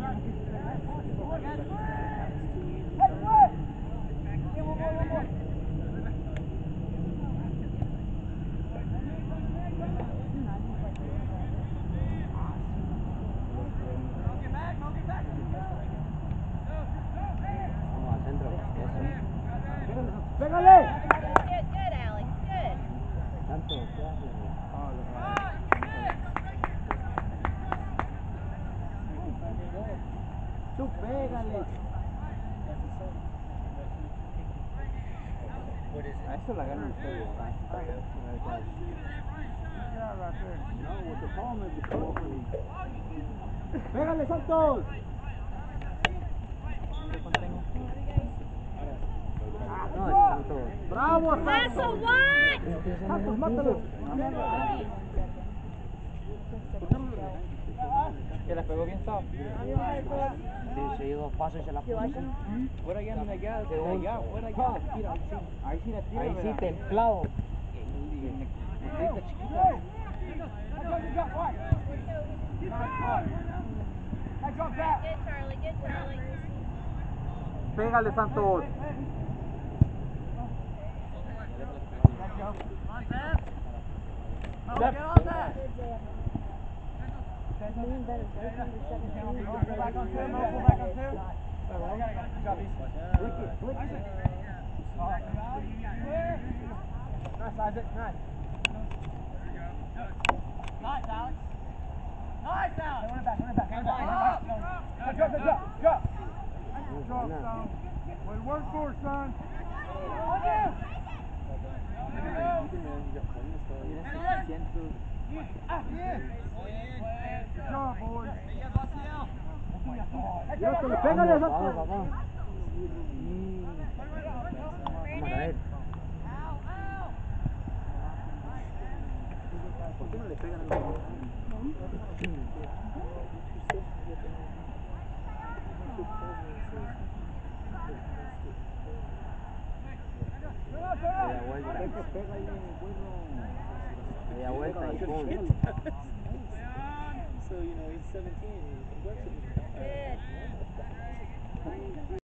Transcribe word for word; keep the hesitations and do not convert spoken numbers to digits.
¡Pégale! Good, good, Alex. Good. Tú pégale. A esto la ganan ustedes. ¡Pégale, Santos! No, Santos. ¡Bravo, That's a Santos! what? Santos, mátalo. Que la pegó bien, Sao. Sí, se dio dos pasos y se la puso. Fuera allá, no allá, de allá, fuera allá. Tira, ahí sí. Ahí sí la tira, ahí sí, templado. Una chiquita. Good, Charlie. Good, Charlie. Pégale, Santos. Get on that. Being better, so I think we're seventeen. Go back on two, Mo. Go back on two. Good job, East. Nice, Isaac. Nice. Nice, Alex. Nice, Alex. Run it back, run it back. Good job, good job, good job. Good job, son. Way to work for it, son. On you. Good job, boys. Pégale, Santos. Vamos a caer. ¿Por qué no le pegan a los Media vuelta y pum. So, you know, he's seventeen. He can work with me. Good.